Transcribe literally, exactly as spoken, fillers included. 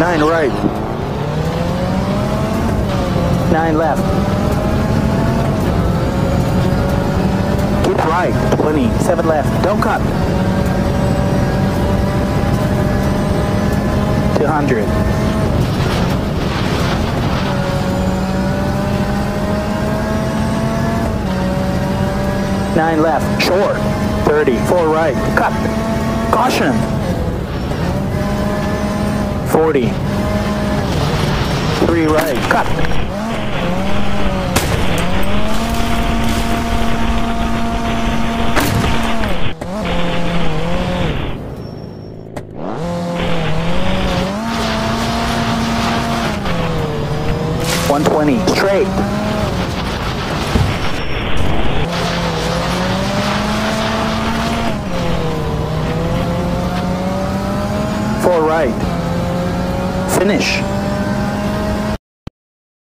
Nine right. Nine left. Keep right. twenty. Seven left. Don't cut. two hundred. Nine left. Short. thirty. Four right. Cut. Caution. forty. Three right. Cut. one twenty. Straight. Four right. Finish.